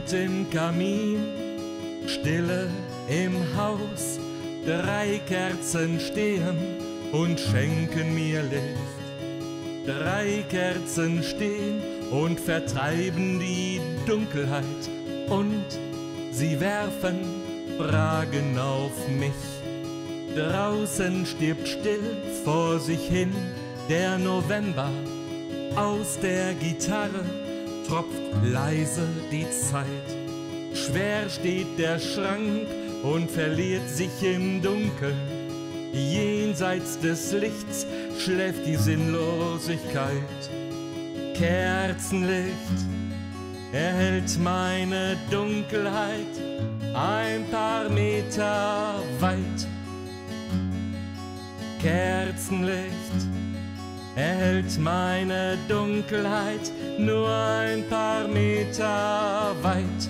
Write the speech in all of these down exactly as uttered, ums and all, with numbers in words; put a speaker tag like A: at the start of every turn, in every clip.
A: Brot im Kamin, Stille im Haus, drei Kerzen stehen und schenken mir Licht. Drei Kerzen stehen und vertreiben die Dunkelheit und sie werfen Fragen auf mich. Draußen stirbt still vor sich hin der November, aus der Gitarre tropft leise die Zeit. Schwer steht der Schrank und verliert sich im Dunkeln. Jenseits des Lichts schläft die Sinnlosigkeit. Kerzenlicht erhellt meine Dunkelheit ein paar Meter weit. Kerzenlicht erhellt meine Dunkelheit nur ein paar Meter weit.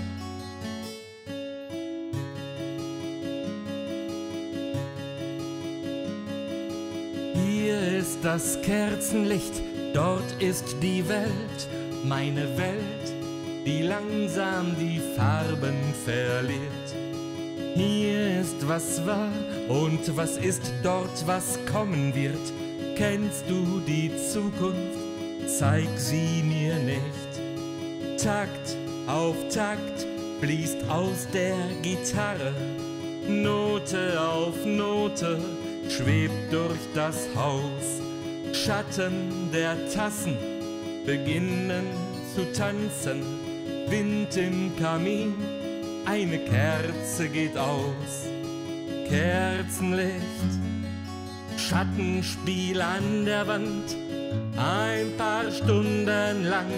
A: Hier ist das Kerzenlicht, dort ist die Welt, meine Welt, die langsam die Farben verliert. Hier ist was war und was ist dort, was kommen wird. Kennst du die Zukunft? Zeig sie mir nicht. Takt auf Takt fließt aus der Gitarre, Note auf Note schwebt durch das Haus. Schatten der Tassen beginnen zu tanzen, Wind im Kamin, eine Kerze geht aus. Kerzenlicht, Schattenspiel an der Wand, ein paar Stunden lang.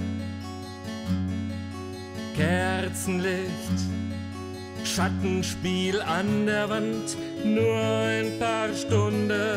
A: Kerzenlicht, Schattenspiel an der Wand, nur ein paar Stunden